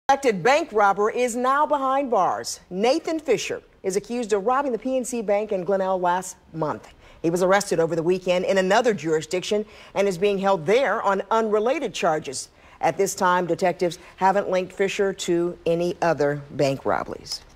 Suspected bank robber is now behind bars. Nathan Fischer is accused of robbing the PNC Bank in Glenelg last month. He was arrested over the weekend in another jurisdiction and is being held there on unrelated charges. At this time, detectives haven't linked Fischer to any other bank robberies.